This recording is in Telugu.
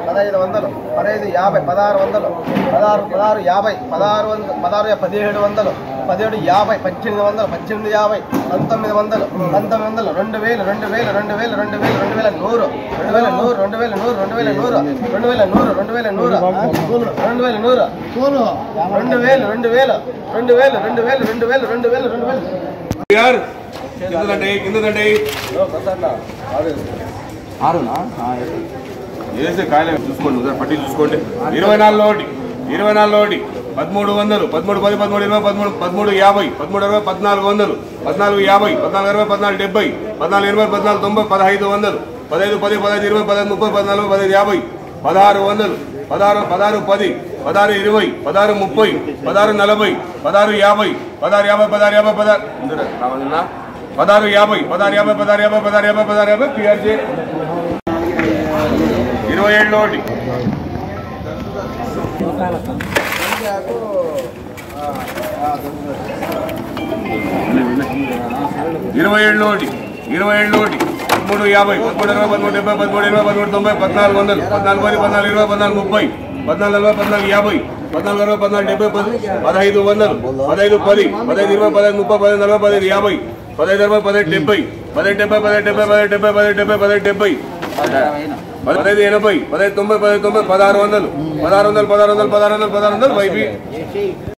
15 వందలు 15 50 16 వందలు 16 50 16 17 1700 17 50 18 వందలు 18 50 19 వందలు 19 వందలు 2000 2000 2000 2000 2100 2100 2100 వేసే కాయలు చూసుకోండి పట్టి చూసుకోండి 24 ఒకటి 13 13 13 10 13 20 13 50 13 20 1400 14 50 14 20 14 70 14 20 14 90 1500 15 10 15 20 15 30 14 15 50 1600 16 10 16 20 16 30 16 40 16 50 16 50 16 50 16 50 16 50 16 50 16 50 16 50 PRJ 27 ఒకటి 27 ఒకటి 13 50 13 20 13 70 13 20 13 90 1400 14 10 14 20 14 30 14 40 14 50 14 60 14 70 1500 15 10 15 20 15 30 15 40 15 50 15 60 15 70 15 70 15 70 15 70 15 70 15 80 15 80 15 90 15 90 1600 1600 1600 1600 1600 YB